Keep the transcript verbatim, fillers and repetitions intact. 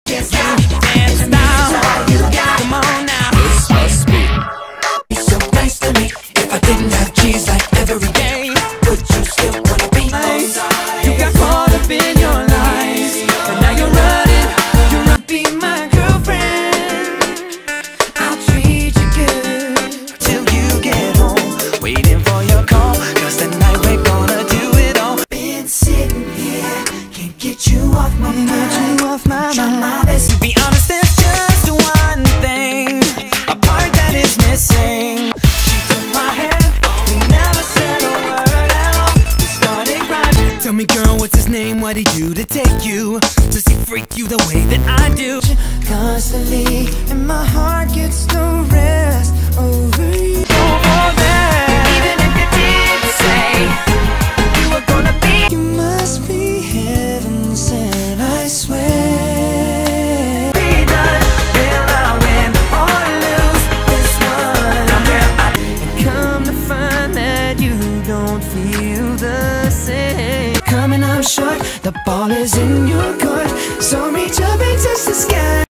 Yes, you dance now. You got. Come on now. This must be. You're so nice to me. If I didn't have cheese like every day, would you still wanna be mine? You got caught up in your lies, and now you're running. You're gonna be my girlfriend. I'll treat you good till you get home, waiting for your call, 'cause tonight we're gonna do it all. Been sitting here, can't get you off my mind. Get you off my mind. My best to be honest, there's just one thing, a part that is missing. She took my hand, we never said a word at all. We started grinding. Tell me, girl, what's his name? What he do to take you? Does he freak you the way that I do? Constantly, and my heart gets no rest over you. Over there. Even if you did say you were gonna be, you must be heaven sent, I swear. Be done, will I win or lose this one? And come to find that you don't feel the same. Coming up short, the ball is in your court, so reach up and touch the sky.